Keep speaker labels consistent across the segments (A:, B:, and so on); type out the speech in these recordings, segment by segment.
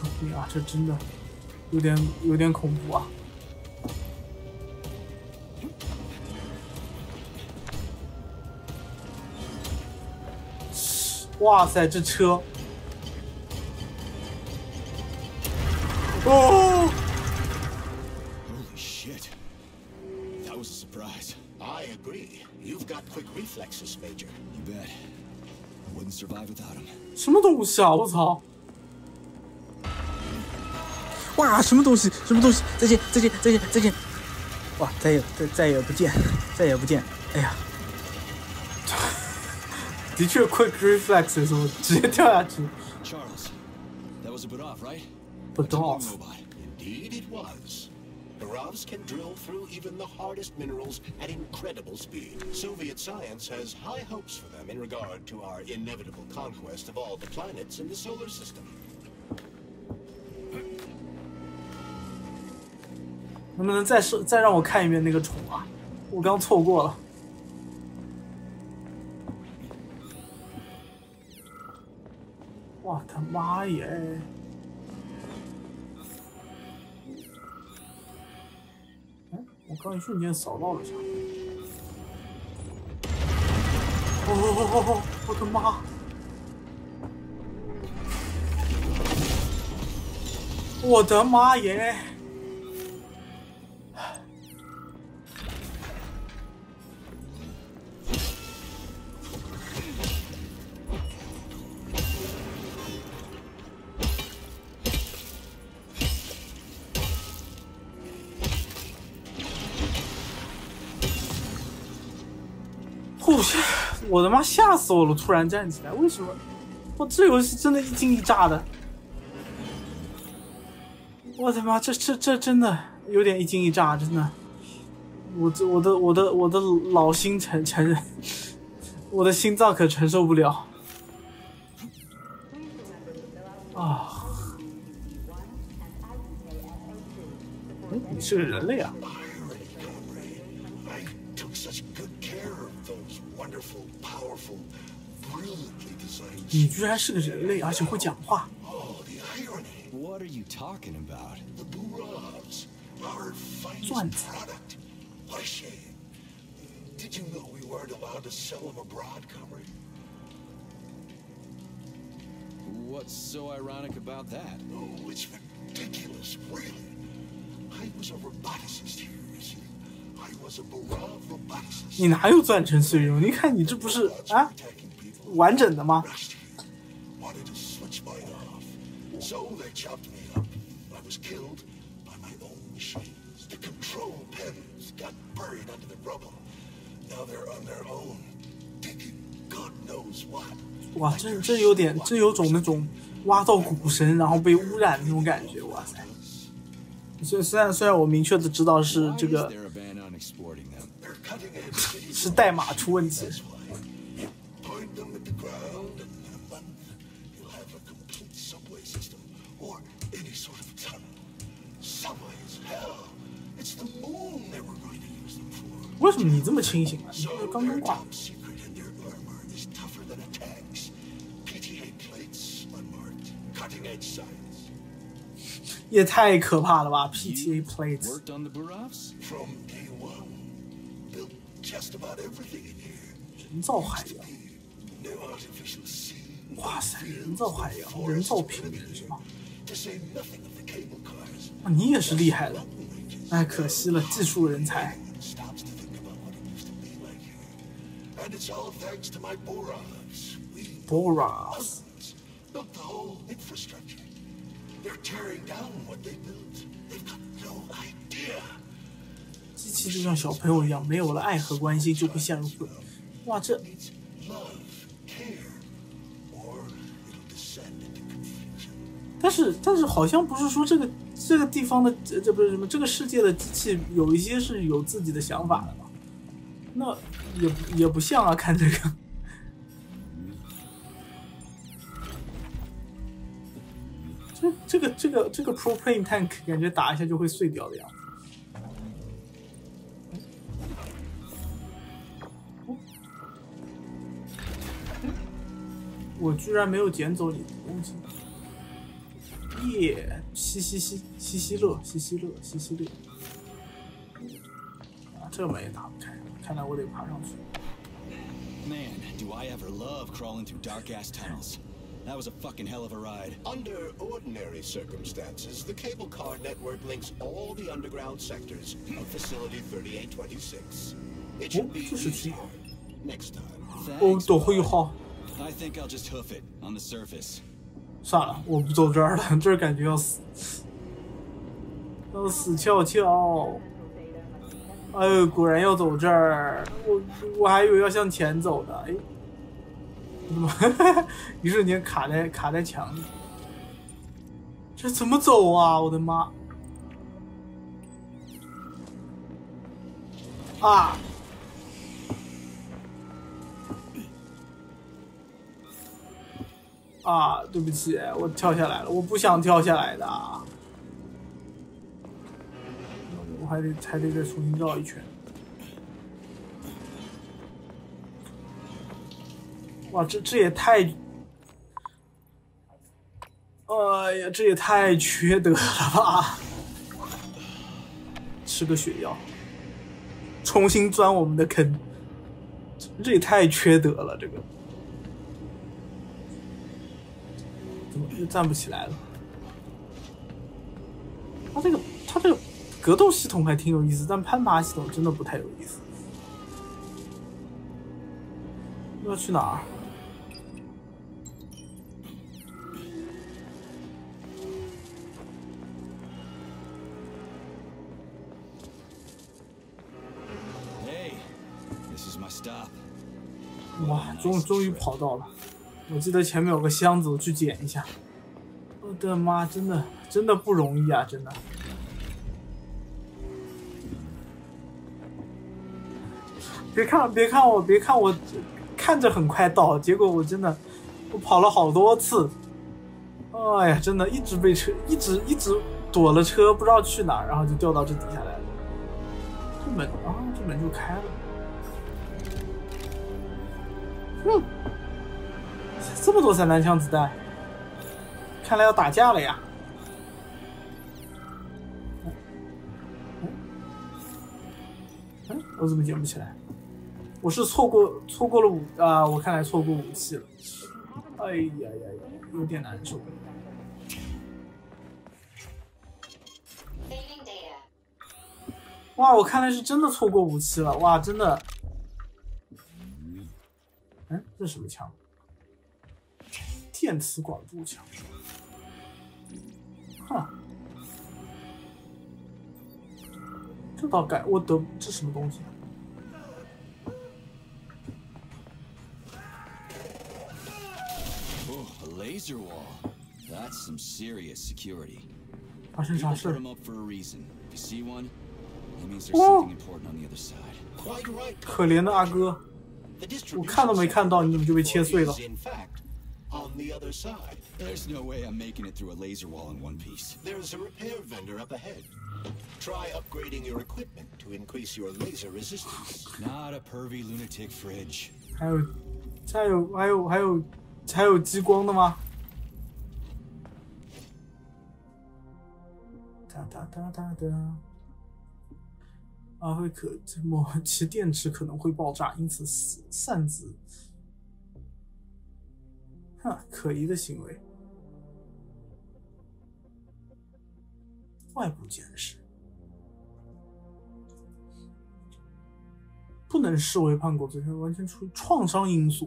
A: 救命啊！这真的有点恐怖啊！哇塞，这车！哦
B: Holy shit. That was a surprise.
C: I agree. You've got quick reflexes, Major.
B: You bet. I wouldn't survive without him.
A: 什么东西啊！我操！哇，什么东西？什么东西？再见，再见，再见，再见！哇，再也不见，再也不见！哎呀，的确 quick reflexes， 我直接掉下去。
B: Charles, that was a Budov, right?
A: Budov.
B: Robot.
C: Indeed it was. Barovs can drill through even the hardest minerals at incredible speed. Soviet science has high hopes for them in regard to our inevitable conquest of all the planets in the solar system. 能不能再让我看一遍那个宠啊？我刚错过了。哇他妈耶！哎，我刚一瞬间扫到了啥？哦，我的妈！我的妈耶！我的妈，吓死我了！突然站起来，为什么？我这游戏真的一惊一乍的。我的妈，这真的有点一惊一乍，真的。我的老心承认，我的心脏可承受不了。啊！哎，你是个人类啊！你居然是个人类，而且会讲话。
B: What are you talking about?
C: The Burovs, our finest
A: Jones.
C: product. What a shame. Did you know we weren't allowed to sell them abroad, comrade?
B: What's so ironic about that?
C: Oh, it's ridiculous, really. I was a roboticist here, you see. I was a Burov roboticist.
A: 你哪有钻成碎肉？你看你这不是啊，完整的吗？
C: Wanted to switch mine off, so they chopped me up. I was killed by my own machines. The control panels got buried under the rubble. Now they're on their own, digging God knows what.
A: 哇，这有种那种挖到股神然后被污染的那种感觉，哇塞！虽然我明确的知道是这个 是代码出问题。为什么你这么清醒啊？你这刚刚挂。也太可怕了吧 ！PTA plates。
B: Worked on the Burovs?
C: From day one, built just about everything in here.
A: 人造海洋。
C: No artificial sea.
A: 哇塞，人造海洋，人造平民是吗？
C: To say nothing of the cable cars.
A: 啊，你也是厉害的，哎，可惜了，技术人才。
C: Stops to think about what it used to be like here. And it's all thanks to my Borovs. We
A: Borovs
C: built the whole infrastructure. They're tearing down what they built. They've got no idea.
A: 机器就像小朋友一样，没有了爱和关心就会陷入混。哇，这
C: Love, care, or it'll descend into confusion.
A: 但是好像不是说这个地方的这不是什么这个世界的机器有一些是有自己的想法的嘛？那也不像啊，看这个。这个 propane tank 感觉打一下就会碎掉的样子。我居然没有捡走你的东西。 耶，西西乐。啊，这门也打不开，看来我得爬上去。
B: Man, do I ever love crawling through dark-ass tunnels. That was a fucking hell of a ride.
C: Under ordinary circumstances, the cable car network links all the underground sectors of Facility 3826. It should be easier next time.
A: 我都会好。
B: I think I'll just hoof it on the surface.
A: 算了，我不走这儿了，这儿感觉要死，要死翘翘。哎呦，果然要走这儿，我还以为要向前走的，哎，怎么一瞬间卡在墙里？这怎么走啊？我的妈！啊！啊，对不起，我跳下来了，我不想跳下来的。我还得再重新绕一圈。哇，这也太……哎呀，这也太缺德了吧！吃个血药，重新钻我们的坑，这也太缺德了，这个。 怎么又站不起来了？它这个格斗系统还挺有意思，但攀爬系统真的不太有意思。要去哪儿？哇，终于跑到了！我记得前面有个箱子，我去捡一下。我的妈，真的不容易啊，真的。别看我，看着很快到，结果我跑了好多次。哎呀，真的一直被车，一直躲了车，不知道去哪儿，然后就掉到这底下来了。这门就开了。这么多散弹枪子弹，看来要打架了呀！我怎么捡不起来？我是错过了啊！我看来错过武器了。哎呀，有点难受。哇，我看来是真的错过武器了。哇，真的。这是什么枪？电磁管步枪。哼，这倒改，这什么东西
B: ？A laser wall. That's some serious security.
A: 发生啥事？
B: Put them up for a reason. You see one? That means there's something important on the other side.
C: Quite right.
A: 可怜的阿哥，我看都没看到，你怎么就被切碎了？
C: On the other side.
B: There's no way I'm making it through a laser wall in one piece.
C: There's a repair vendor up ahead. Try upgrading your equipment to increase your laser resistance.
B: Not a pervy lunatic fridge.
A: 还有激光的吗？哒。会其电池可能会爆炸，因此擅自。可疑的行为。外部监视不能视为叛国罪，完全出于创伤因素。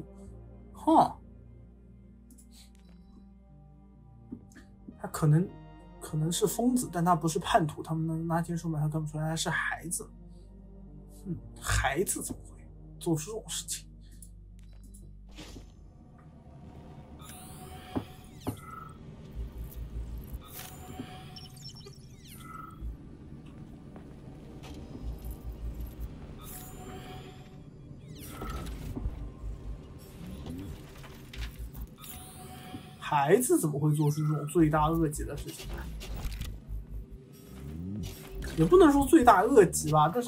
A: 他可能是疯子，但他不是叛徒。他们能拿金属把他看不出来，他是孩子。孩子怎么会做出这种事情？孩子怎么会做出这种罪大恶极的事情？也不能说罪大恶极吧，但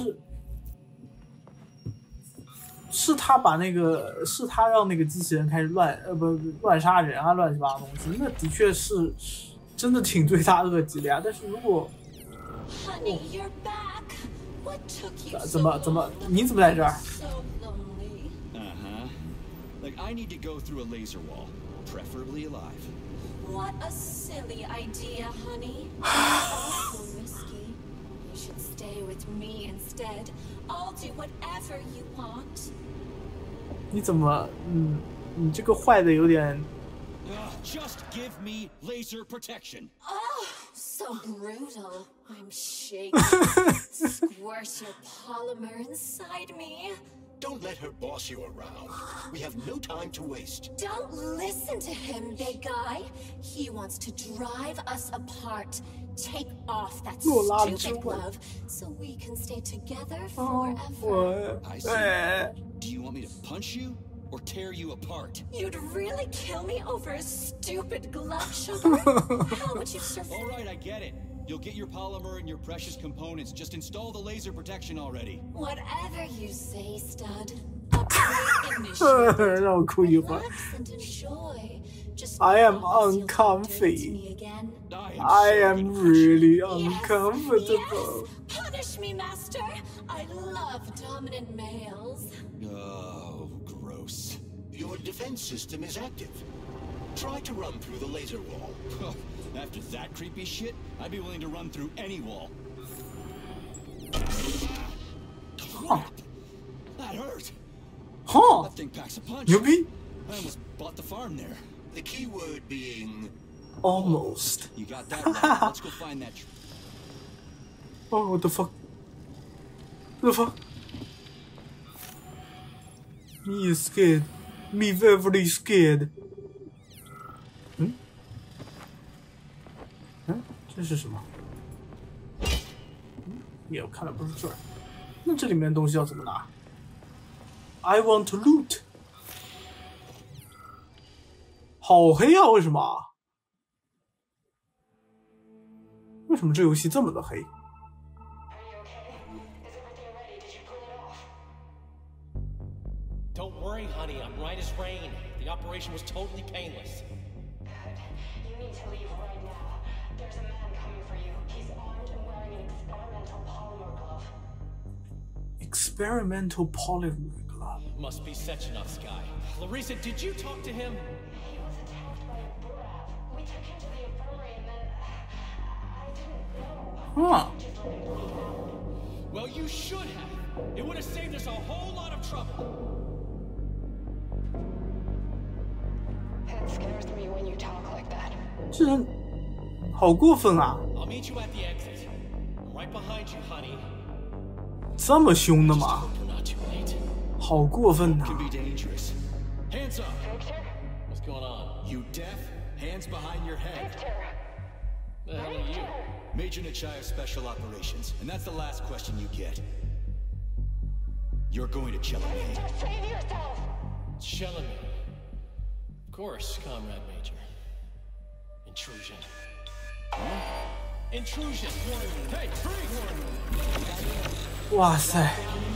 A: 是他把是他让那个机器人开始乱杀人啊，乱七八糟东西，那的确是真的挺罪大恶极的呀。但是如果
D: Honey, you're back. What took you
A: 怎
D: so
A: 么
D: long?
A: 你怎么在这儿？
D: So lonely.
B: Like, I need to go through a laser wall, preferably alive.
D: What a silly idea, honey. Awful risky. You should stay with me instead. I'll do whatever you want.
A: 你怎么你这个坏的有点
B: Just give me laser protection.
D: Oh, so brutal. I'm shaking. Squirt your polymer inside me.
C: Don't let her boss you around. We have no time to waste.
D: Don't listen to him, big guy. He wants to drive us apart. Take off that stupid glove so we can stay together forever.
B: I see. Do you want me to punch you or tear you apart?
D: You'd really kill me over a stupid glove, sugar? How would you survive?
B: All right, I get it. You'll get your polymer and your precious components. Just install the laser protection already.
D: Whatever you say, stud. Upgrade initiative.
A: 让我哭一会儿。
D: Relax and enjoy. Just
A: I am
D: promise you'll
A: uncomfy.
D: upgrade me again.
A: I am really
D: Yes,
A: uncomfortable.
D: yes. Punish me, master. I love dominant males.
B: Oh, gross.
C: Your defense system is active. Try to run through the laser wall.
B: After that creepy shit, I'd be willing to run through any wall. Crap. That hurt.
A: 哈
B: That thing packs a punch.
A: 牛逼
B: I almost bought the farm there.
C: The key word being
A: almost
B: You got that right. Let's go find that.
A: oh what the fuck what the fuck me is scared me very scared 这是什么也我看的不是这儿那这里面的东西要怎么拿 I want to loot 好黑啊为什么为什么这游戏这么的黑
E: Don't worry, honey. I'm right as rain. The operation was totally painless.
F: Good. You need to leave right now. There's a man coming for you. He's armed and wearing an experimental polymer glove.
A: Experimental polymer glove.
E: Must be Sechenov's guy. Larissa, did you talk to him?
F: He was attacked by a Burav. We took him to the infirmary and then... I didn't know.
A: Huh.
F: Just let him bleed out.
E: Well, you should have. It would have saved us a whole lot of trouble.
F: It scares me when you talk like that.
A: 这人好过分啊
E: I'll meet you at the exit. I'm right behind you, honey.
A: 这么凶的吗
E: Hope we're not too late.
A: 好过分呐
B: Can be dangerous. Hands up.
F: Victor?
E: What's going on?
B: You deaf? Hands behind your head.
F: Victor!
E: The hell are you?
B: Major Nechayev Special Operations. And that's the last question you get. You're going to Chelamay.
F: Victor, save yourself!
E: Chelamet. Of course, Comrade Major. Intrusion. Intrusion! Hey, free!
A: 哇塞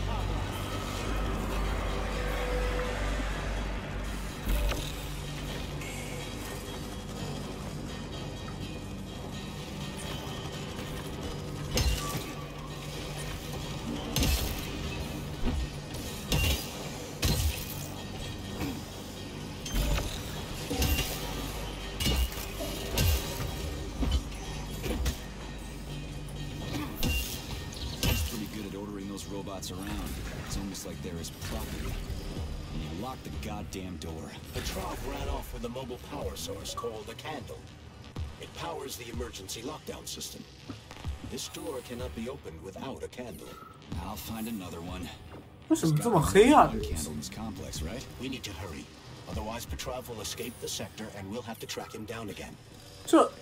B: Robots around. It's almost like they're his property. And you lock the goddamn door.
C: Petrov ran off with a mobile power source called a candle. It powers the emergency lockdown system. This door cannot be opened without a candle.
B: I'll find another one.
A: 为什么这么黑啊
B: One candle in this complex, right?
C: We need to hurry. Otherwise, Petrov will escape the sector and we'll have to track him down again.
A: 这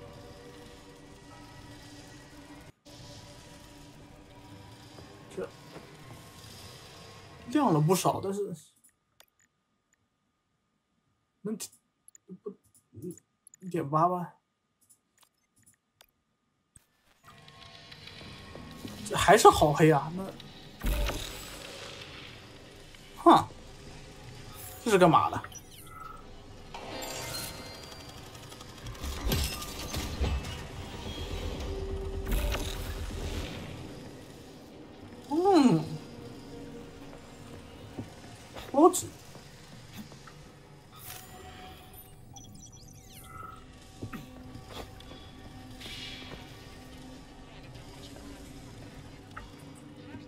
A: 亮了不少但是能不1.8万这还是好黑啊那哼这是干嘛的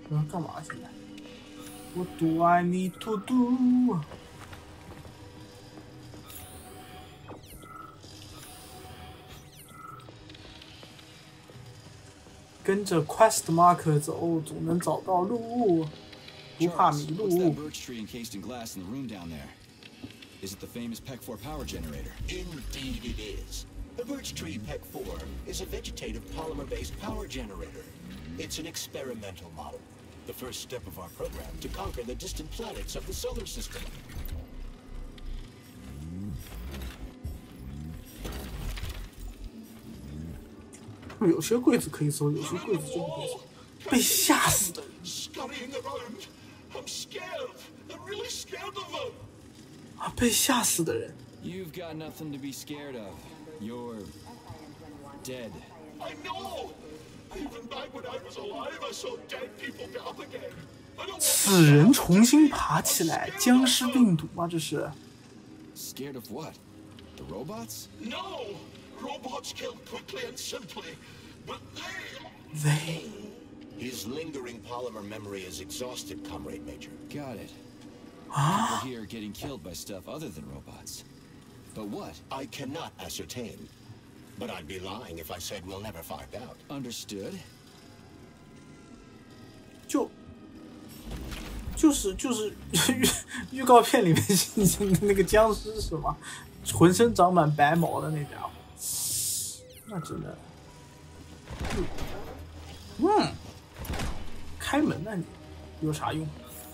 A: 我要干嘛现在 ？What do I need to do？ 跟着 quest marker 走，总能找到路，不怕迷
B: Charles, what's that
A: 路。
B: birch tree encased in glass in the room down there? Is it the famous PEC-4 power generator?
G: Indeed it is. The birch tree PEC-4 is a vegetative polymer-based power generator. It's an experimental model, the first step of our program to conquer the distant planets of the solar system.
A: 有些柜子可以搜，有些柜子就不可以搜。被吓死的。
C: Scurrying around. I'm scared. I'm really scared of them.
A: 啊，被吓死的人。
B: You've got nothing to be scared of. You're dead.
C: I know. Even back when I was alive, I saw dead people get up again. I don't want
A: 死人重新爬起来，僵尸病毒吗？这是？
B: Scared of what? The robots?
C: No. Robots killed quickly and simply, but they.
A: They
G: His lingering polymer memory is exhausted, Comrade Major.
B: Got it. People here are getting killed by stuff other than robots. But what?
G: I cannot ascertain, but I'd be lying if I said we'll never find out.
B: Understood.
A: 就是预告片里面那个僵尸是什么？浑身长满白毛的那家伙，那真的，开门呢你有啥用？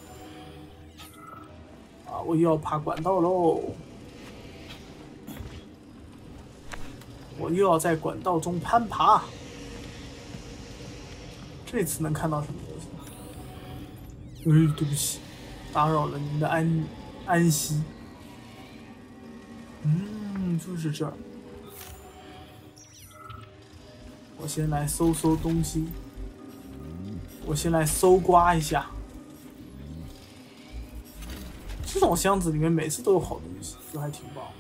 A: 啊，我又要爬管道喽！我又要在管道中攀爬。这次能看到什么东西？对不起，打扰了您的安息。就是这儿。我先来搜搜东西，我先来搜刮一下。这种箱子里面每次都有好东西，就还挺棒。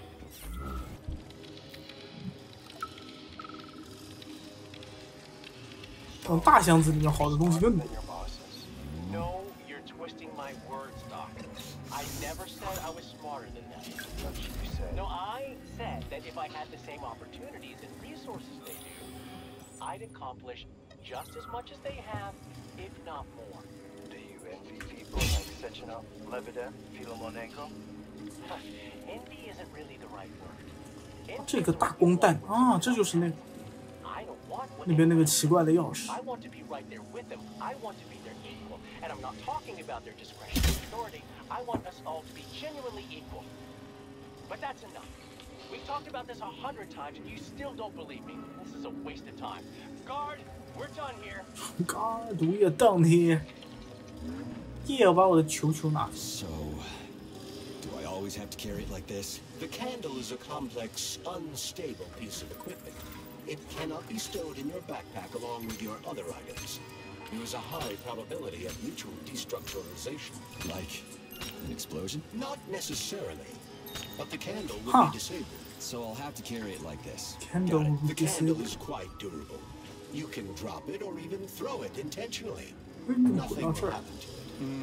A: 这种大箱子里面好的东西更多。
E: No, you're twisting my words, Doc. I never said I was smarter than them. No, I said that if I had the same opportunities and resources they do, I'd accomplish just as much as they have, if not more.
H: Do you envy people like Sechenov, Lebedev, Filomonenko?
E: Envy isn't really the right word.
A: 这个大光弹啊，这就是那
E: I don't want what
A: 那边那个奇怪的钥匙。
E: I want to be right there with them. I want to be their equal. And I'm not talking about their discretion and authority. I want us all to be genuinely equal. But that's enough. We've talked about this 100 times and you still don't believe me. This is a waste of time. Guard, we're done here.
A: God, we are done here. 耶，我把我的球拿走。
B: So, do I always have to carry it like this?
G: The candle is a complex, unstable piece of equipment. It cannot be stowed in your backpack along with your other items. There is a high probability of mutual destructuralization.
B: Like an explosion?
G: Not necessarily, but the candle will
A: Huh.
G: be disabled.
B: So I'll have to carry it like this.
A: Candle
G: Got it.
A: will
G: The
A: be
G: candle
A: disabled.
G: is quite durable. You can drop it or even throw it intentionally.
A: 为什么滚
G: Nothing
A: 到
G: will
A: 这儿？
G: happen to it.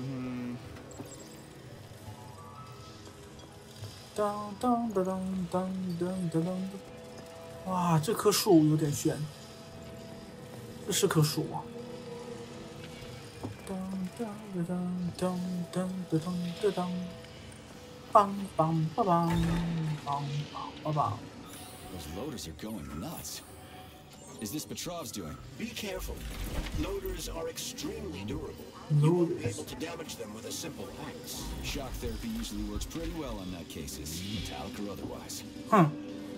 A: 当当当当当当当当！哇，这棵树有点悬。这是棵树吗？当当当当当当当当！梆梆梆梆梆梆梆梆！
B: Those loaders are going nuts. Is this Petrov's doing?
G: Be careful. Loaders are extremely durable. You won't be
A: Loaders.
G: able to damage them with a simple axe.
B: Shock therapy usually works pretty well on nutcases, metallic or otherwise.
A: 哼，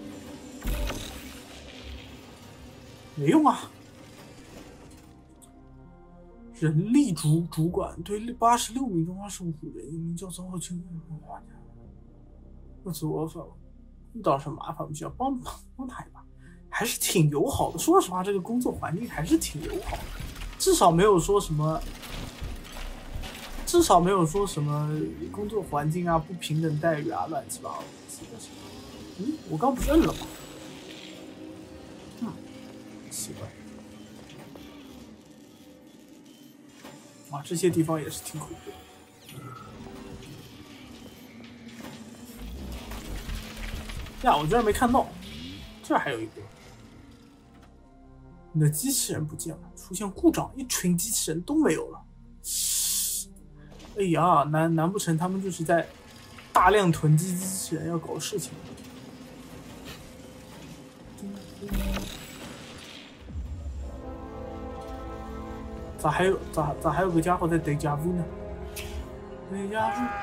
A: 没用啊！人力主管对86名中25人，一名叫邹浩清。我做法遇到什么麻烦，我们就要帮他一把，还是挺友好的。说实话，这个工作环境还是挺友好的，至少没有说什么工作环境啊、不平等待遇啊、乱七八糟的。我刚不是摁了吗？奇怪。 啊，这些地方也是挺恐怖的。呀，我居然没看到，这儿还有一个。你的机器人不见了，出现故障，一群机器人都没有了。哎呀，难不成他们就是在大量囤积机器人要搞事情？咋还有个家伙在逮家夫呢？逮家夫。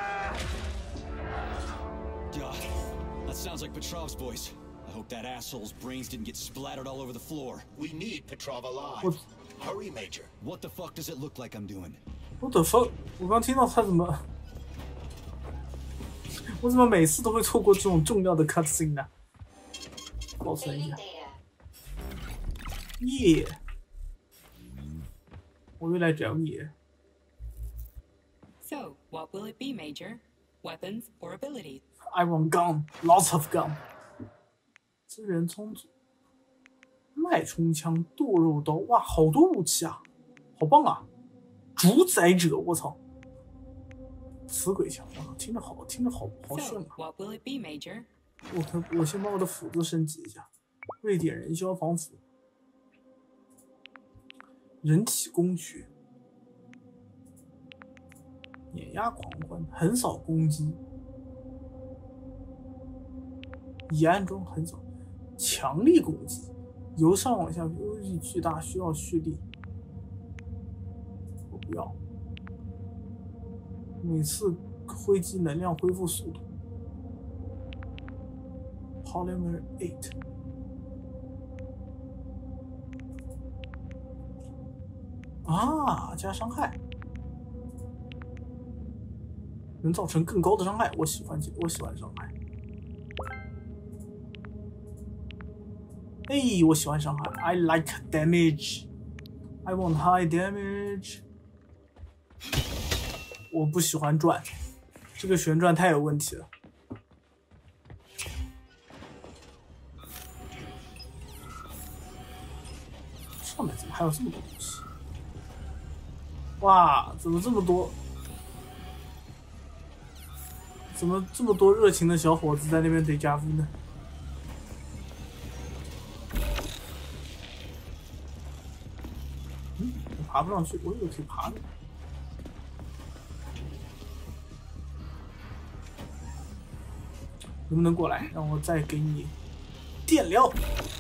B: That sounds like Petrov's voice. I hope that asshole's brains didn't get splattered all over the floor.
G: We need Petrov alive. Hurry, Major.
B: What the fuck does it look like I'm doing?
A: What the fuck？ 我刚听到他怎么，我怎么每次都会错过这种重要的 cutscene 呢？保存一下。耶！我又来找你。
I: So, what will it be, Major? Weapons or abilities?
A: I want gun, lots of gun. 资源充足，脉冲枪、剁肉刀，哇，好多武器啊，好棒啊！主宰者，我操！死鬼枪，哇，听着好顺啊。
I: What will it be, Major?
A: 我先把我的斧子升级一下，瑞典人消防斧，人体工学，碾压狂欢，横扫攻击，已安装横扫，强力攻击，由上往下优力巨大，需要蓄力。我不要，每次挥击能量恢复速度。Polymer 8。啊，加伤害，能造成更高的伤害。我喜欢伤害。哎，我喜欢伤害。I like damage. I want high damage. 我不喜欢转，这个旋转太有问题了。上面怎么还有这么多东西？哇，怎么这么多？怎么这么多热情的小伙子在那边逮家夫呢？我爬不上去，我以为可以爬的。能不能过来，让我再给你电疗？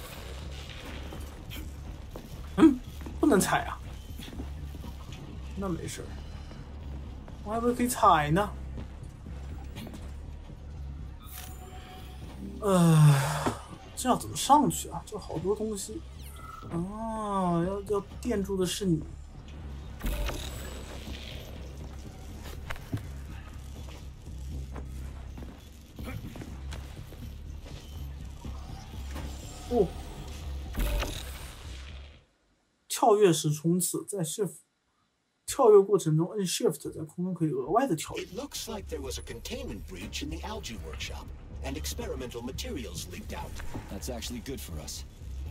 A: 不能踩啊。那没事，我还以为可以踩呢。这要怎么上去啊？这好多东西。啊，要垫住的是你。哦，跳跃时冲刺，在 Shift 跳跃过程中摁 Shift 在空中可以额外的跳跃。
G: It looks like there was a containment breach in the algae workshop, and experimental materials leaked out.
B: That's actually good for us.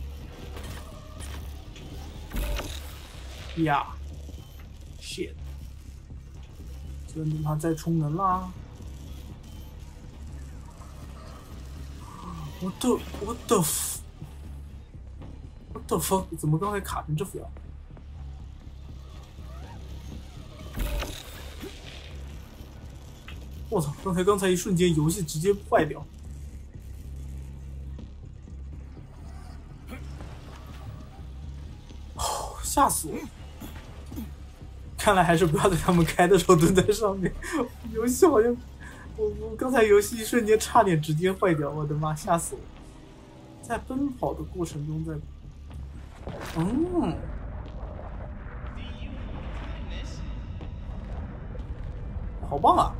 A: 呀 ，shit！ 只能等它再充能啦。我的 fuck！ 怎么刚才卡成这副样？我操！刚才一瞬间游戏直接坏掉。吓死我！看来还是不要在他们开的时候蹲在上面。游戏好像，我刚才游戏一瞬间差点直接坏掉，我的妈，吓死我！在奔跑的过程中，好棒啊！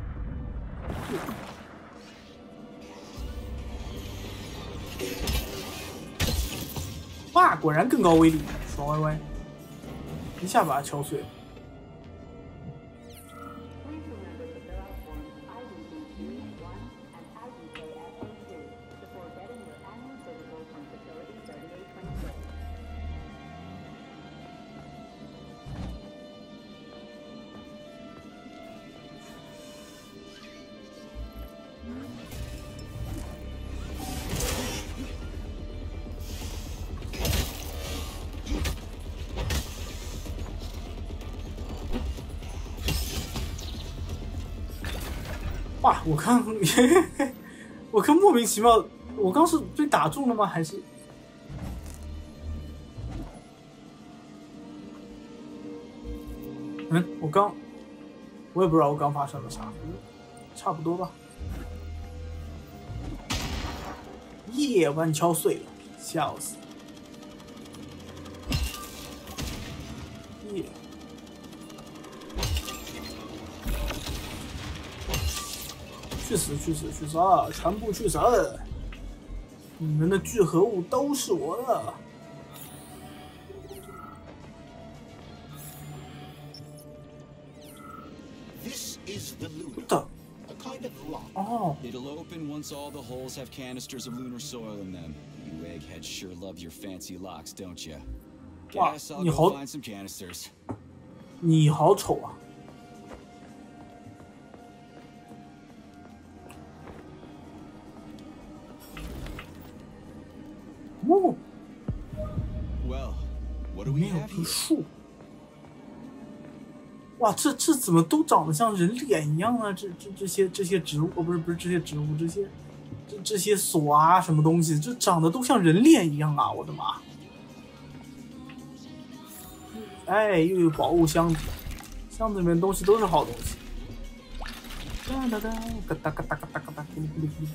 A: 哇，果然更高威力，爽歪歪，一下把它敲碎了。 哇，我看我看莫名其妙，我刚是被打中了吗？还是？我也不知道我刚发生了啥，差不多吧。耶，把你敲碎了，笑死！耶，去死去死去死啊！全部去死！你们的聚合物都是我的。What the? Oh.
B: It'll open once all the holes have canisters of lunar soil in them. You eggheads sure love your fancy locks, don't you? Guess I'll go find some canisters.
A: 你好丑啊！哦。
B: Well, what do we have here?
A: 树。哇，这怎么都长得像人脸一样啊？这些植物，不是这些植物，这些锁啊，什么东西，这长得都像人脸一样啊！我的妈！哎，又有宝物箱子，箱子里面东西都是好东西。哒哒哒，嘎哒嘎哒嘎哒嘎哒，咕噜咕噜咕噜。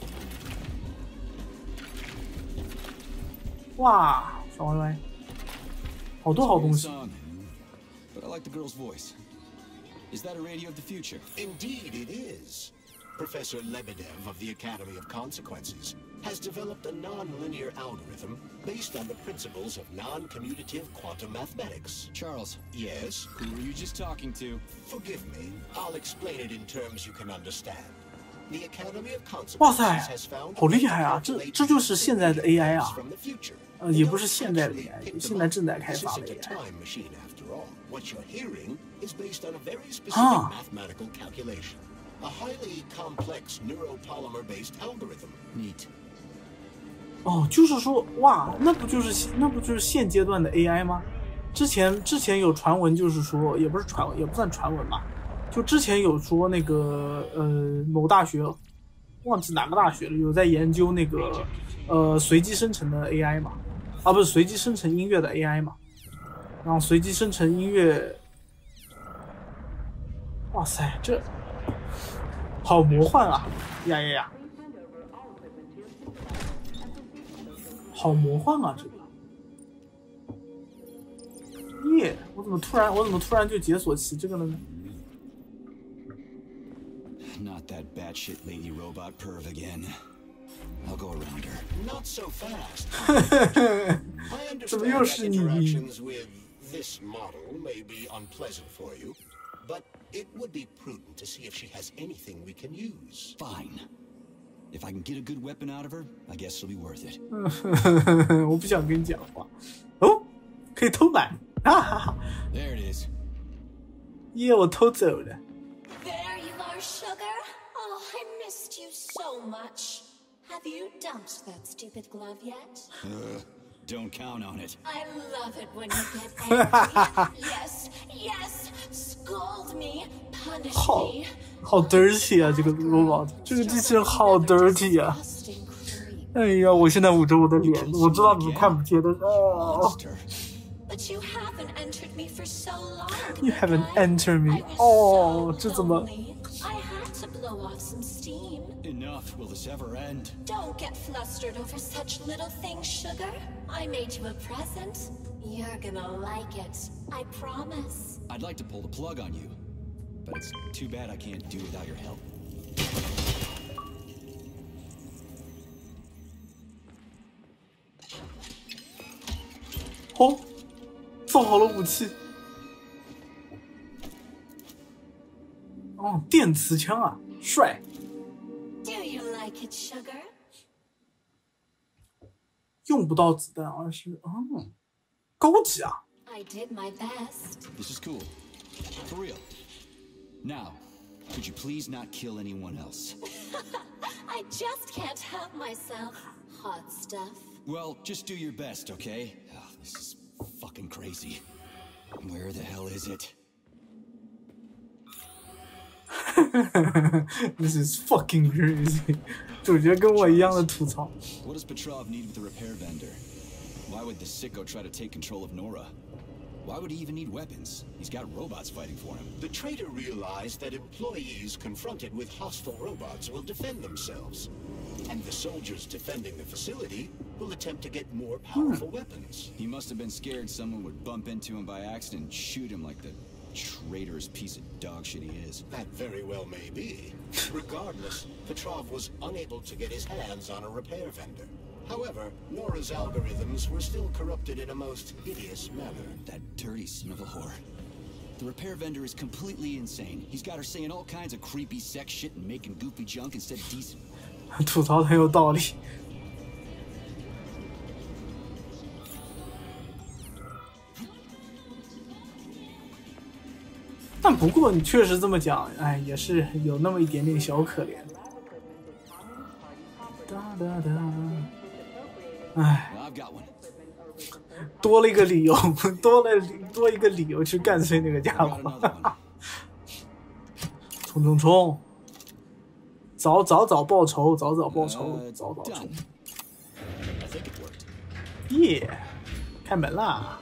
A: 哇，小歪歪，好多好东西。
B: But I like the girl's voice. Is that a radio of the future?
G: Indeed it is. Professor Lebedev of the Academy of Consequences has developed a non-linear algorithm based on the principles of non-commutative quantum mathematics.
B: Charles.
G: Yes?
B: Who were you just talking to?
G: Forgive me. I'll explain it in terms you can understand. The Academy of
A: 哇
G: Consequences
A: 塞
G: has found
A: 好厉害啊！这就是现在的 AI 啊。
G: from the future.
A: 也不是现在的 AI， 现在正在开发的
G: This isn't a
A: AI。
G: time machine after all. What you're hearing is based on a very specific mathematical calculation. A highly complex neuropolymer-based algorithm.
B: Neat.
A: 哦，就是说，哇，那不就是现阶段的 AI 吗？之前有传闻，就是说，也不是传闻，也不算传闻吧，就之前有说那个某大学，忘记哪个大学了，有在研究那个随机生成的 AI 嘛，啊不是随机生成音乐的 AI 嘛，然后随机生成音乐，哇塞，这好魔幻啊！呀呀呀！ 好魔幻啊！这个，耶！我怎么突然就解锁起这个了呢
B: Not that batshit lady robot perv again. I'll go around her.
G: Not so fast. I
A: 怎么
G: understand
A: 又
G: that
A: 是你？
G: interactions with this model may be unpleasant for you, but it would be prudent to see if she has anything we can use.
B: Fine. If I can get a good weapon out of her, I guess it'll be worth it.
A: 我不想跟你讲话。哦，可以偷懒啊！哈哈
B: There it is.
A: 耶，我偷走了。
D: There you are, sugar. Oh, I missed you so much. Have you dumped that stupid glove yet?
B: Don't count on it.
D: I love it when you get angry. Yes, yes. Scold me, punish
A: 好
D: me.
A: 好 dirty 啊！这个 robot， 这个机器人好 dirty 啊！
D: Disgusting creep.
A: 哎呀，我现在捂着我的脸，我知道你们看不见的。哦
B: Monster.
D: But you haven't entered me for so long.
A: You haven't
D: Guy.
A: entered me.
D: I was
A: 哦，
D: so
A: 这怎么？
D: lonely. I had to blow off some steam.
B: Enough. Will this ever end?
D: Don't get flustered over such little things, sugar. I made you a present. You're gonna like it. I promise.
B: I'd like to pull the plug on you, but it's too bad I can't do without your help.
A: 哦，做好了武器。哦，电磁枪啊，帅！
D: Do you like it, sugar?
A: 用不到子弹，而是高级啊！
D: I did my best.
B: This is cool. For real. Now, could you please not kill anyone else?
D: I just can't help myself. Hot stuff.
B: Well, just do your best, okay? Oh, this is fucking crazy. Where the hell is it?
A: This is fucking crazy。主角跟我一样的吐槽。
B: What does Petrov need with the repair vendor? Why would the sicko try to take control of Nora? Why would he even need weapons? He's got robots fighting for him.
G: The traitor realized that employees confronted with hostile robots will defend themselves. And the soldiers defending the facility will attempt to get more powerful weapons.
B: He must have been scared someone would bump into him by accident and shoot him like the traitorous piece of dog shit he is.
G: That very well may be. Regardless, Petrov was unable to get his hands on a repair vendor. However, Nora's algorithms were still corrupted in a most hideous manner.
B: That dirty son of a whore. The repair vendor is completely insane. He's got her saying all kinds of creepy sex shit and making goofy junk instead of decent.
A: 吐槽很有道理。但不过你确实这么讲，哎，也是有那么一点点小可怜。哒哒哒。哎，多了一个理由，多一个理由去干碎那个家伙。冲冲冲！早报仇，早报仇，早冲！耶，开门啦！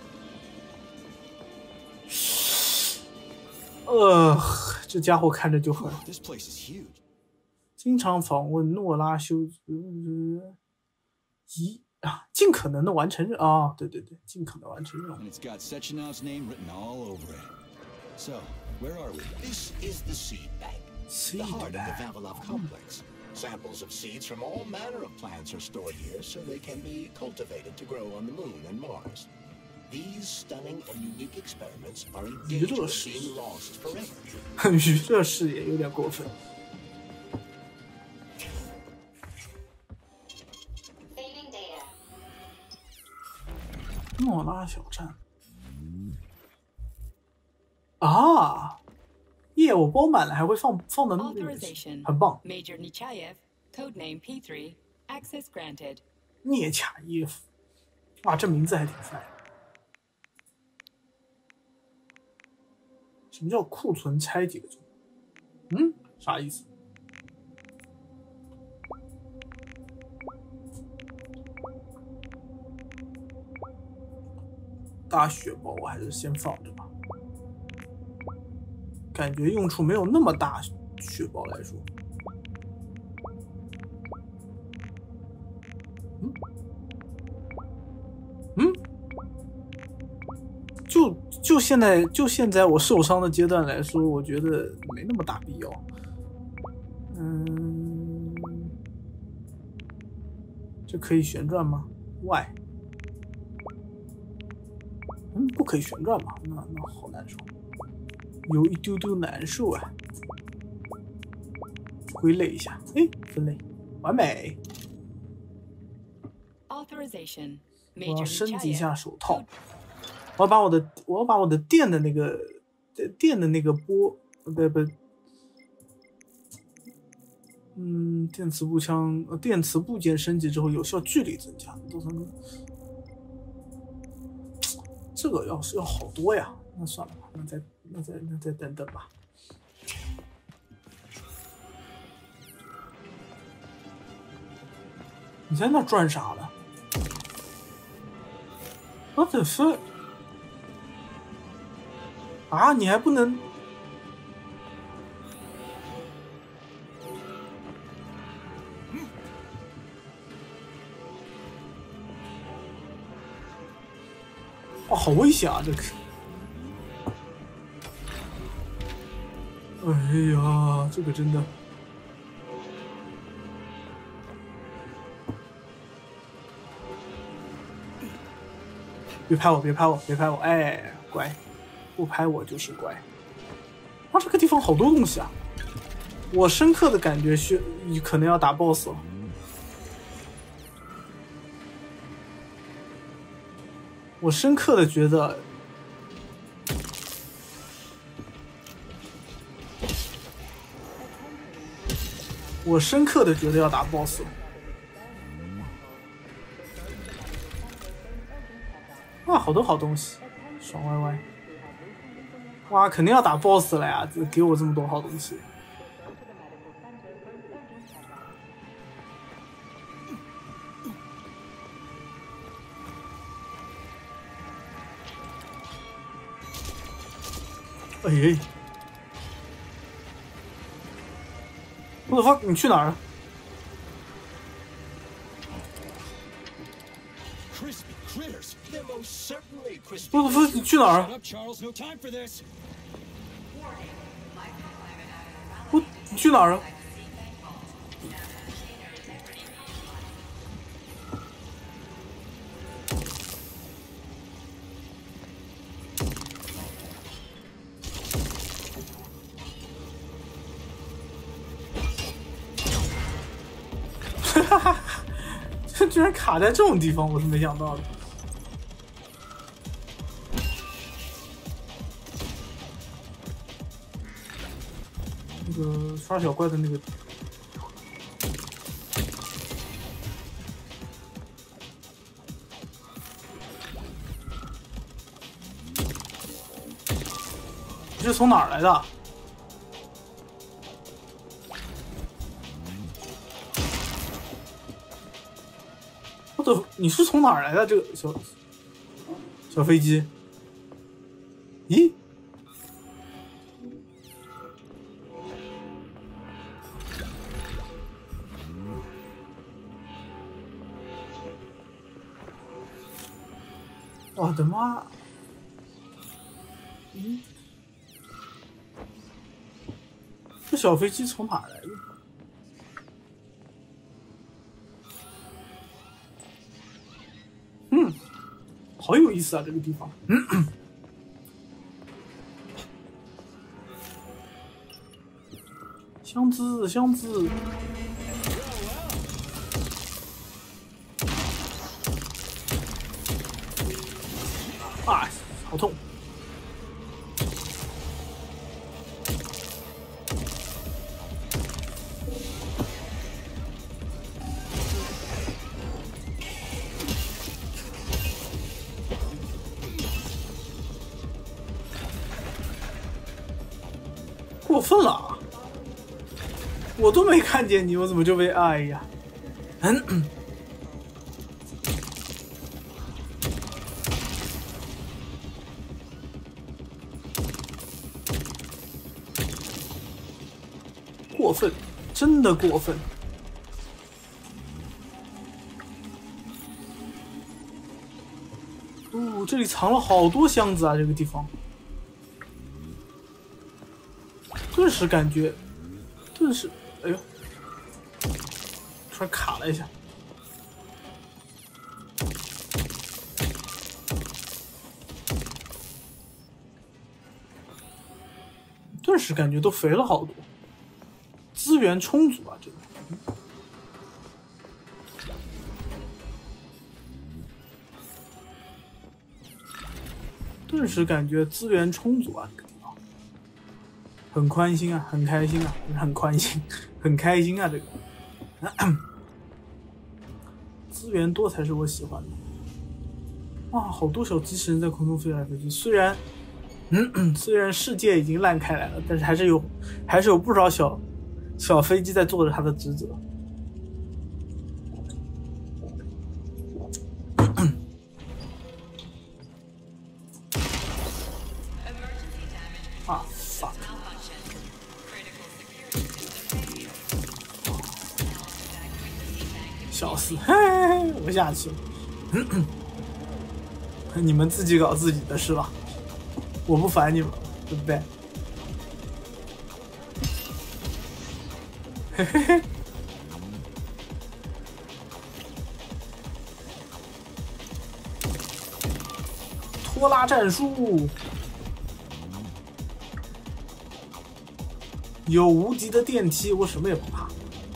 A: 这家伙看着就很。经常访问诺拉修尽可能的完成任务对，尽可能完成任务。
B: It's got Sechenov's name written all over it. So, where are we?
G: This is the seed bank, the heart of the Vavilov complex. Samples of seeds from all manner of plants are stored here so they can be cultivated to grow on the moon and Mars. These stunning and unique experiments are in danger of being lost forever.
A: 娱乐视野有点过分。诺拉小站耶，我包满了还会放的很棒。
I: Major Nechayev, codename P3, access granted.
A: 聂卡耶夫，这名字还挺帅。什么叫库存拆解中？啥意思？大血包我还是先放着吧，感觉用处没有那么大。血包来说，就现在我受伤的阶段来说，我觉得没那么大必要。这可以旋转吗 ？Why？不可以旋转吗？那好难受，有一丢丢难受啊。归类一下，分类，完美。我要升级一下手套。我要把我的电的那个波，电磁步枪，电磁部件升级之后，有效距离增加。这个要好多呀，那算了吧，那再等等吧。你在那转啥了 ？What the fuck？ 你还不能？好危险啊！这个，哎呀，这个真的，别拍我！哎，乖，不拍我就是乖。这个地方好多东西啊！我深刻的感觉可能要打 BOSS 了。我深刻的觉得，要打 BOSS 了。好多好东西，爽歪歪！肯定要打 BOSS 了呀！给我这么多好东西。 哎，我的 fuck， 你去哪儿了？我的 fuck， 你去哪儿了？你去哪儿了？哈哈，这居然卡在这种地方，我是没想到的。那个刷小怪的那个，你是从哪儿来的？你是从哪儿来的？这个小飞机？咦？我的妈！这小飞机从哪儿来的？好有意思啊，这个地方。箱子，箱子。啊，好痛！过分了，我都没看见你，我怎么就被……哎呀，过分，真的过分。哦，这里藏了好多箱子啊，这个地方。顿时感觉，哎呦，突然卡了一下。顿时感觉都肥了好多，资源充足啊，这个。顿时感觉资源充足啊，这个地方。很宽心啊，很开心啊，很宽心，很开心啊！这个资源多才是我喜欢的。哇，好多小机器人在空中飞来飞去。虽然世界已经烂开来了，但是还是有不少小飞机在做着它的职责。啊 ，fuck！ 笑死！嘿，我下去了。你们自己搞自己的是吧？我不烦你们，对不对？嘿嘿嘿。拖拉战术。有无敌的电梯，我什么也不怕。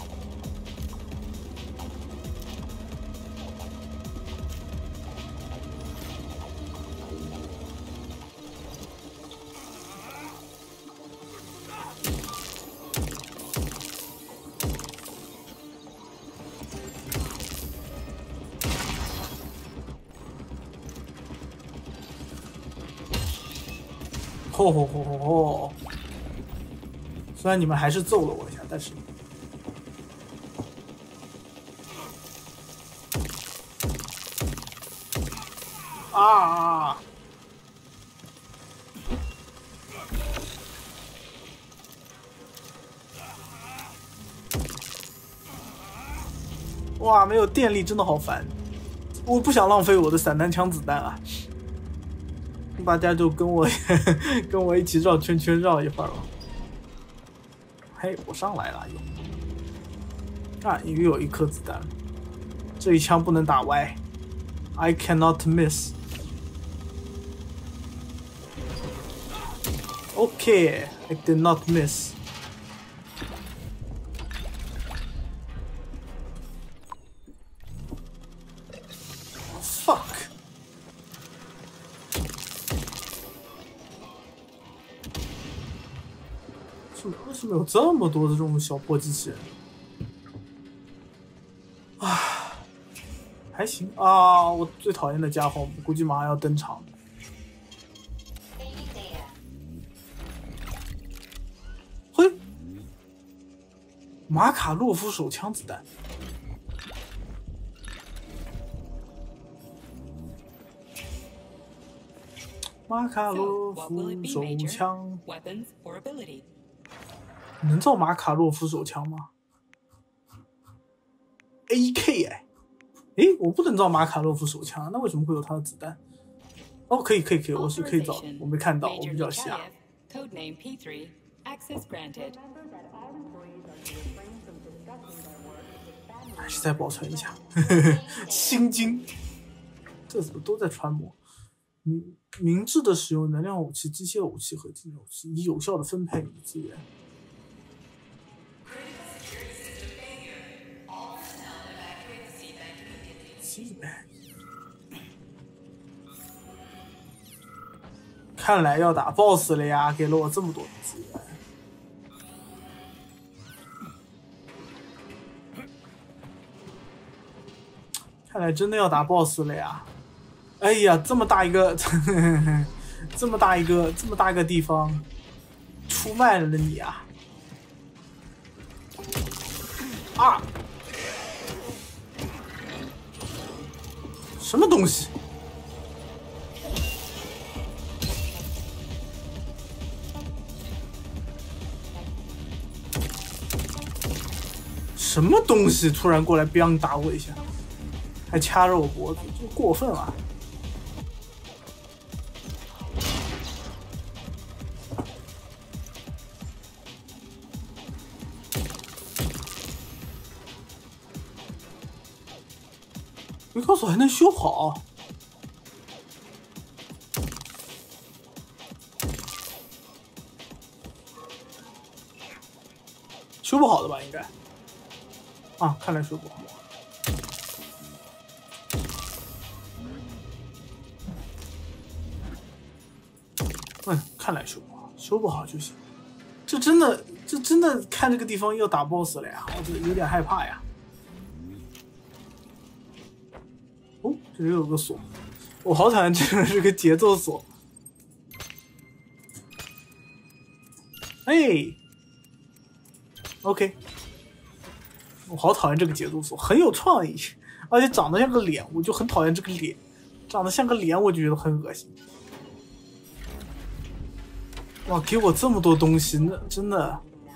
A: 吼吼吼吼吼！虽然你们还是揍了我一下，但是啊！ 哇，没有电力真的好烦，我不想浪费我的散弹枪子弹啊！大家就跟我跟我一起绕圈圈绕一会儿了。嘿，我上来了又，啊，又有一颗子弹，这一枪不能打歪 ，I cannot miss。Okay, I did not miss. Fuck. 为什么有这么多的这种小破机器人？啊，还行啊！我最讨厌的家伙，估计马上要登场。嘿，马卡洛夫手枪子弹。马卡洛夫手枪。能造马卡洛夫手枪吗 ？AK 哎，诶，我不能造马卡洛夫手枪，那为什么会有它的子弹？哦，可以，我是可以造的，我没看到，我比较瞎。还是再保存一下，心经，这怎么都在穿模？明智的使用能量武器、机械武器和技能武器，以有效的分配你的资源。看来要打 BOSS 了呀！给了我这么多的资源，看来真的要打 BOSS 了呀！哎呀，这么大一个，这么大一个地方，出卖了你啊！啊！什么东西？什么东西突然过来，biang打我一下，还掐着我脖子，这过分啊！没告诉我还能修好。修不好的吧，应该。啊，看来修不好。看来修不好，修不好就行。这真的看这个地方要打 BOSS 了呀，我这有点害怕呀。哦，这里有个锁，我好讨厌这个节奏锁。哎 ，OK， 我好讨厌这个节奏锁，很有创意，而且长得像个脸，我就很讨厌这个脸，长得像个脸我就觉得很恶心。哇，给我这么多东西，那真的。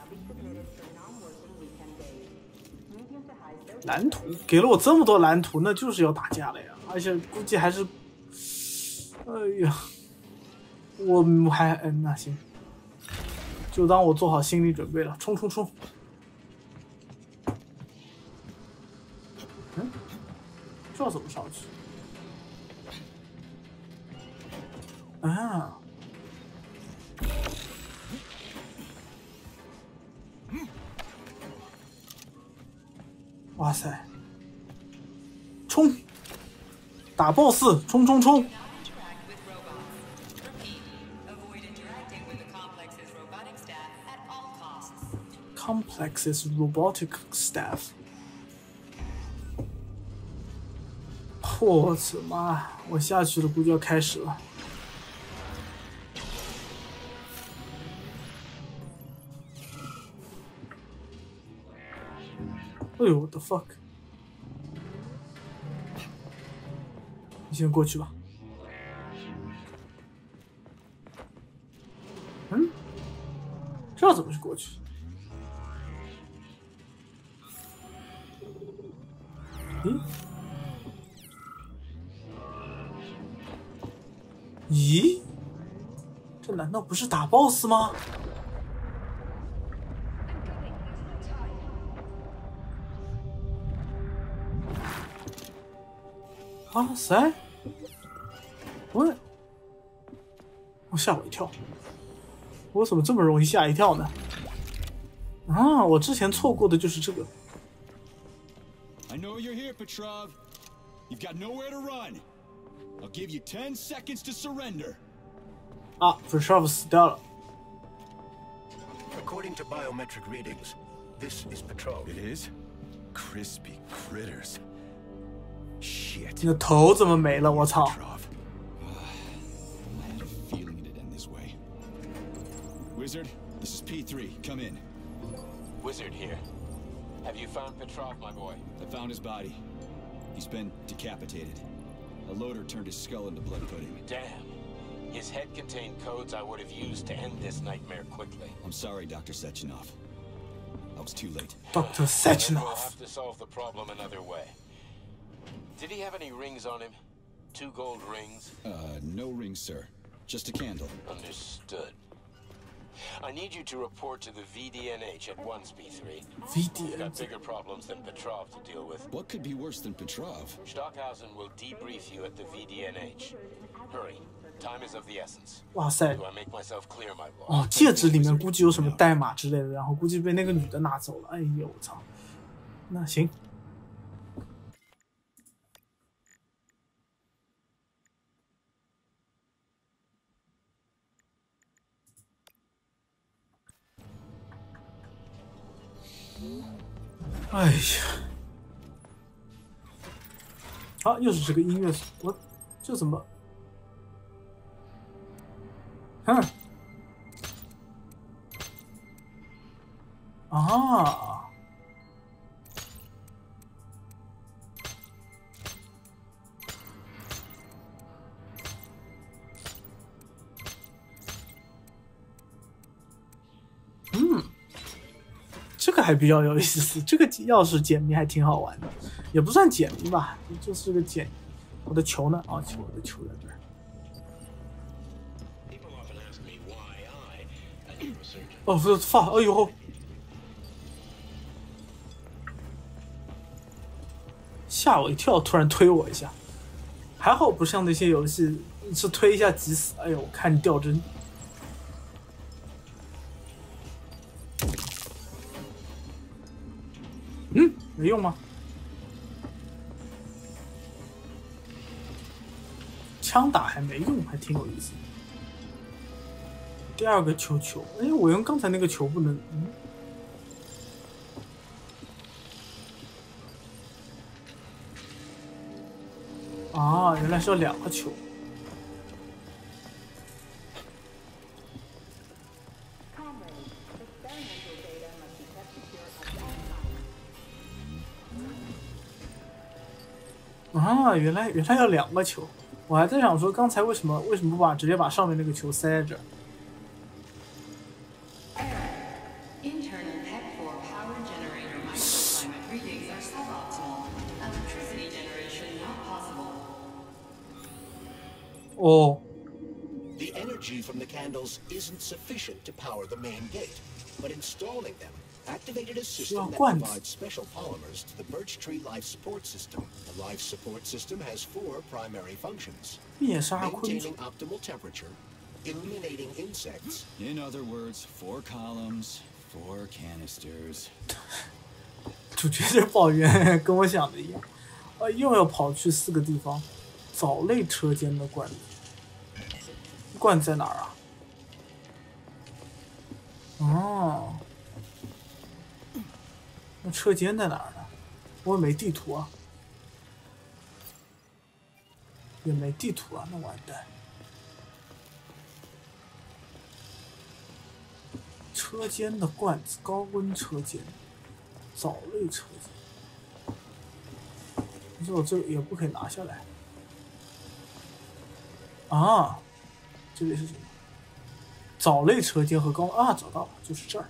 A: 蓝图给了我这么多蓝图，那就是要打架了呀！而且估计还是，哎呀，我还那行，就当我做好心理准备了，冲！这怎么上去？啊！哇塞！冲！打 BOSS！ 冲！Complex's robotic staff。我的妈！我下去了，估计要开始了。哎呦，我的 fuck！ 你先过去吧。这怎么去过去？ 咦？咦？这难道不是打 BOSS 吗？啊塞！我吓我一跳，我怎么这么容易吓一跳呢？啊，我之前错过的就是这个。
B: I know you're here, Petrov. You've got nowhere to run. I'll give you 10 seconds to surrender.
A: 啊 ，Petrov 死掉了。
G: According to biometric readings, this is Petrov.
J: It is? Crispy critters. Shit.
A: 你的头怎么没了？我操！
B: I had a feeling it'd end this way. Wizard, this is P3. Come in.
K: Wizard here. Have you found Petrov, my boy?
B: I found his body. He's been decapitated. A loader turned his skull into blood pudding.
K: Damn. His head contained codes I would have used to end this nightmare quickly.
B: I'm sorry, Dr. Sechenov. I was too late.
A: Dr.
K: We'll
A: Sechenov.
K: have to solve the problem another way. Did he have any rings on him? 2 gold rings?
B: No rings, sir. Just a candle.
K: Understood. I need you to report to the VDNH at once, B3.
A: VDNH.
K: Got bigger problems than Petrov to deal with.
B: What could be worse than Petrov?
K: Stockhausen will debrief you at the VDNH. Hurry. Time is of the essence.
A: 哇塞！
K: Do I make myself clear, my boy?
A: 哦，戒指里面估计有什么代码之类的，然后估计被那个女的拿走了。哎呦，我操！那行。哎呀！啊，又是这个音乐，我这怎么？哼！啊！这个还比较有意思，这个钥匙解谜还挺好玩的，也不算解谜吧，就是个解。我的球呢？哦，我的球在这儿。哦，不是放，哎呦！吓我一跳，突然推我一下，还好不像那些游戏是推一下即死。哎呦，我看你掉帧。没用吗？枪打还没用，还挺有意思。第二个球，哎，我用刚才那个球不能，啊，原来是要2个球。啊，原来要2个球，我还在想说刚才为什么不直接把上面那个球塞在这儿。哦。
G: The energy from the candles isn't sufficient to power the main gate, but installing them activated a system that provides special polymers to the Birch Tree Life Support System. The Life Support System has 4 primary functions: maintaining optimal temperature, eliminating insects.
B: In other words, 4 columns, 4 canisters.
A: 主角这抱怨跟我想的一样，又要跑去4个地方，藻类车间的罐子，罐子在哪儿啊？哦。那车间在哪儿呢？我也没地图啊，也没地图啊，那完蛋。车间的罐子，高温车间，藻类车间。可是我这个也不可以拿下来。啊，这里是什么？藻类车间和高啊，找到了，就是这儿。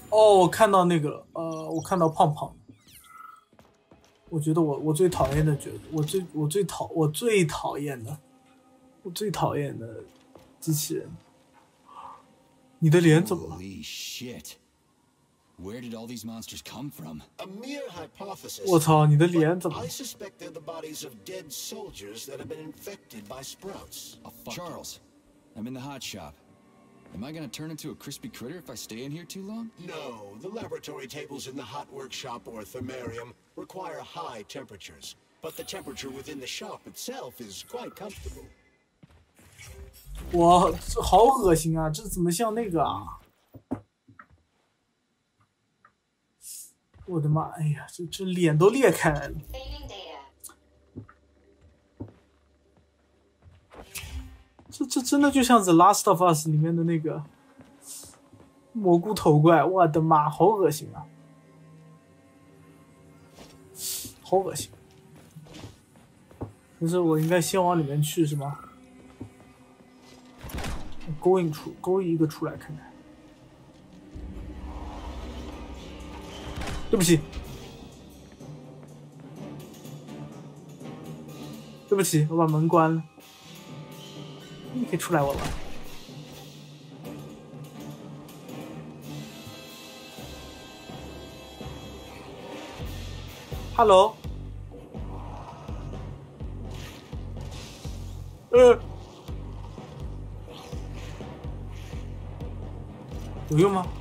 A: 哦，我看到那个了，我看到胖胖。我觉得我最讨厌的角色，我最讨厌的机器人。你的脸怎么了
B: ？Holy shit! Where did all these monsters come from?
G: A mere hypothesis.
A: 我操，你的脸怎么
G: I suspect they're the bodies of dead soldiers that have been infected by sprouts.
B: Charles, I'm in the hot shop. Am I gonna turn into a crispy critter if I stay in here too long?
G: No, the laboratory tables in the hot workshop or thermarium require high temperatures, but the temperature within the shop itself is quite comfortable.
A: 我这好恶心啊！这怎么像那个啊？我的妈！哎呀，这脸都裂开来了。这真的就像《The Last of Us》里面的那个蘑菇头怪，我的妈，好恶心啊！好恶心。可是我应该先往里面去是吗？勾引一个出来看看。对不起，对不起，我把门关了。你可以出来玩玩。Hello。有用吗？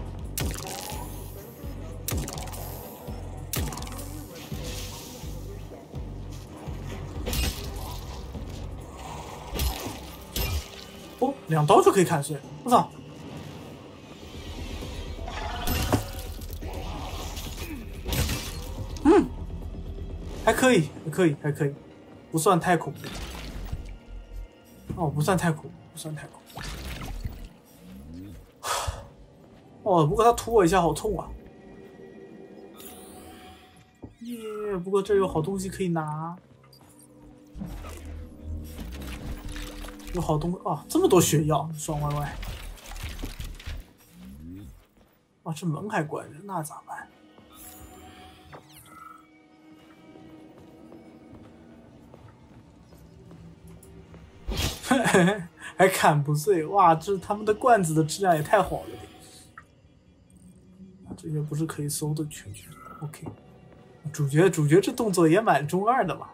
A: 哦，2刀就可以砍碎，我操！还可以，不算太恐怖。哦，不算太恐怖。哦，不过他吐我一下，好痛啊！耶，不过这有好东西可以拿，有好东啊，这么多血药，爽歪歪！啊，这门还关着，那咋办？还砍不碎，哇！这他们的罐子的质量也太好了点。这些不是可以搜的圈圈 ，OK。主角这动作也蛮中二的嘛。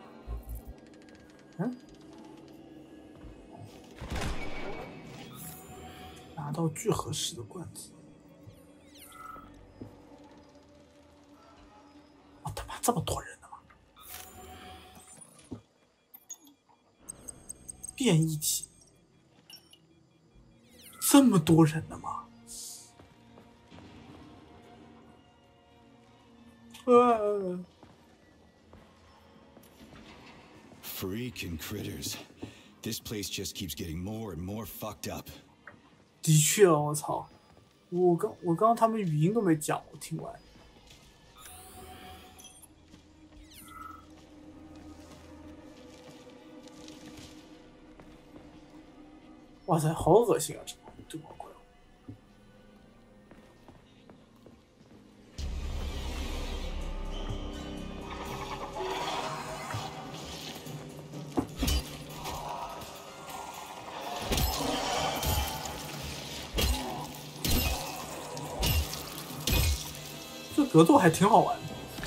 A: 拿到聚合式的罐子。我他妈这么多人呢吗？变异体，这么多人呢吗
B: ？Freaking critters. This place just keeps getting more and more fucked up.
A: 的确哦，我操！我刚他们语音都没讲，我听完。哇塞，好恶心啊！这魔鬼。这格斗还挺好玩的。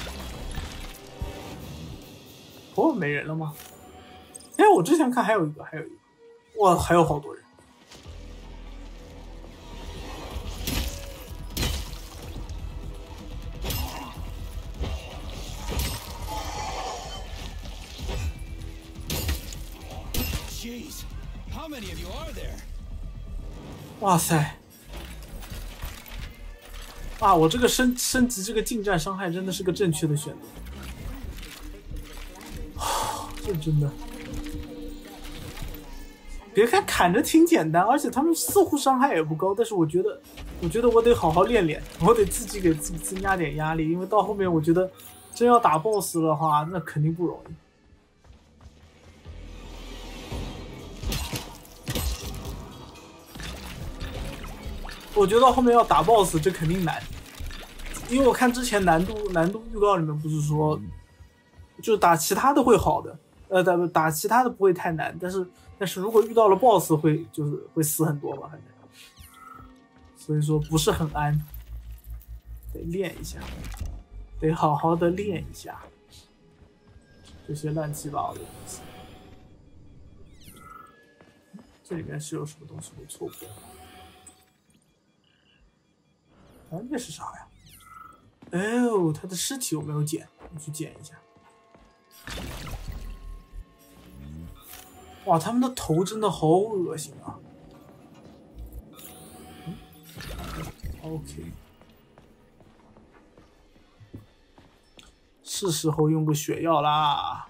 A: 哦，没人了吗？哎，我之前看还有一个，哇，还有好多人。
B: Jeez, how many of you are there?
A: 哇塞！啊，我这个升级这个近战伤害真的是个正确的选择。这真的，别看砍着挺简单，而且他们似乎伤害也不高，但是我觉得我得好好练练，我得自己给自己增加点压力，因为到后面我觉得真要打 BOSS 的话，那肯定不容易。 我觉得后面要打 BOSS 这肯定难，因为我看之前难度预告里面不是说，就是打其他的会好的，打其他的不会太难，但是如果遇到了 BOSS 会死很多吧，反正，所以说不是很安，得练一下，得好好的练一下这些乱七八糟的东西。这里面是有什么东西会错过的？哎，那是啥呀？哦，他的尸体我没有捡，我去捡一下。哇，他们的头真的好恶心啊！OK， 是时候用个血药啦。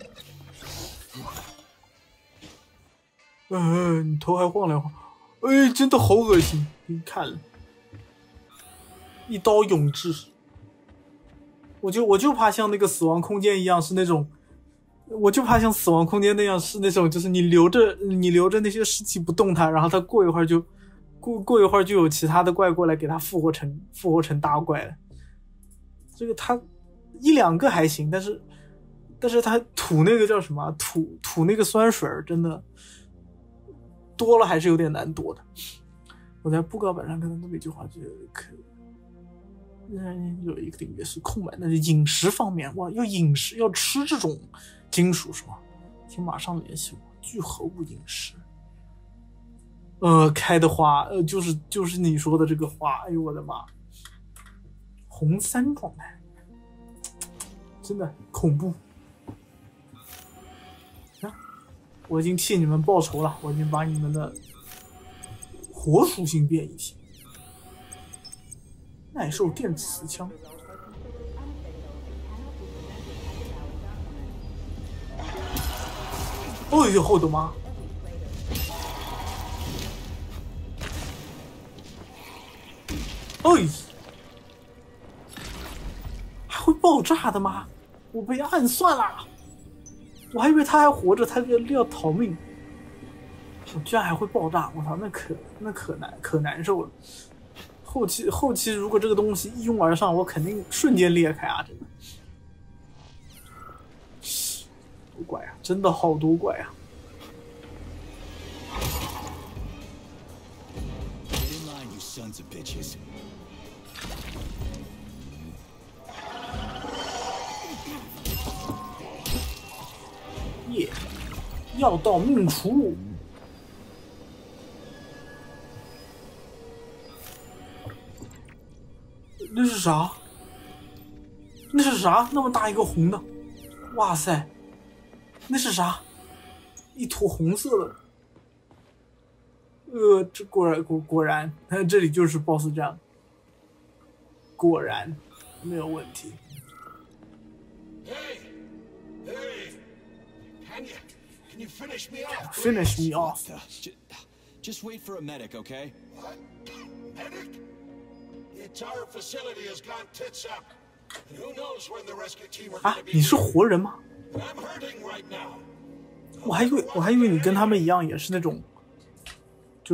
A: 你头还晃来晃，哎，真的好恶心！你看了，一刀永志，我就怕像那个死亡空间一样是那种，我就怕像死亡空间那样是那种，就是你留着那些尸体不动它，然后它过一会儿就有其他的怪过来给它复活成大怪了。这个它一两个还行，但是它吐那个叫什么，吐那个酸水真的。多了还是有点难躲的。我在布告板上看到那么一句话，就有一个领域是空白，那是饮食方面，哇，要饮食要吃这种金属是吗？请马上联系我，聚合物饮食。开的花，就是你说的这个花，哎呦我的妈，红3状态，真的恐怖。我已经替你们报仇了，我已经把你们的火属性变异体耐受电磁枪，哎呦我的妈！哎，还会爆炸的吗？我被暗算了。我还以为他还活着，他要逃命，居然还会爆炸！我操，那可难受了。后期如果这个东西一拥而上，我肯定瞬间裂开啊！真的，多怪啊，真的好多怪啊！药到命除，那是啥？那是啥？那么大一个红的，哇塞！那是啥？一坨红色的。这果然，这里就是 BOSS 战，果然没有问题。
C: Can you finish me off?
A: Finish me off.
B: Just wait for a medic, okay?
C: What? Medic? The entire facility has gone tits up. And who knows when the rescue team are going to be?
A: 你是活人吗？
C: I'm hurting right now.
A: 我还以为你跟他们一样，也是那种，就是。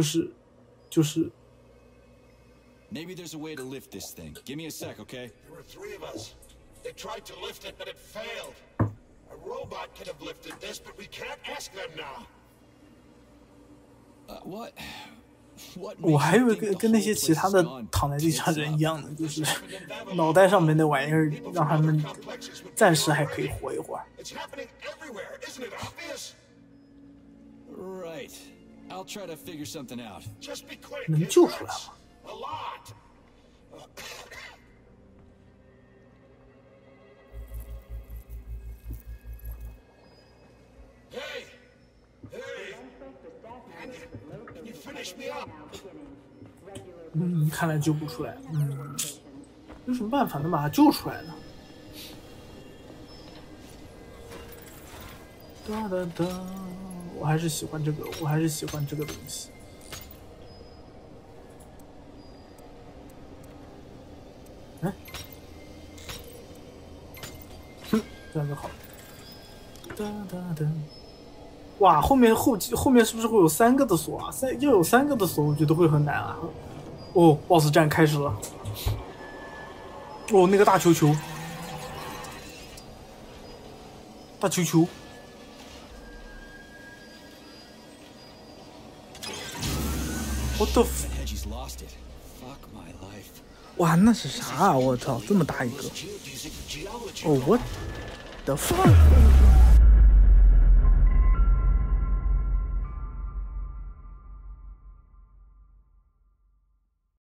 B: Maybe there's a way to lift this thing. Give me a sec, okay?
C: There were 3 of us. They tried to lift it, but it failed. A robot could have lifted this, but we can't ask them now.
B: What?
A: 我还以为跟那些其他的躺在地上人一样的，就是脑袋上面的玩意儿，让他们暂时还可以活一会儿。
C: It's happening everywhere, isn't it obvious?
B: Right. I'll try to figure something out.
C: Just be quick.
A: 能救出来吗？
C: A lot. Hey! Can you finish me up?
A: 看来救不出来。有什么办法能把他救出来呢？哒哒哒！我还是喜欢这个，东西。这样就好。哒哒哒！哇，后面是不是会有3个的锁啊？要有3个的锁，我觉得会很难啊。 哦 ，BOSS 战开始了。哦，那个大球球，大球球。What the f？
L: 哇，那是啥啊？我操，这么大一个！哦，我的 fuck！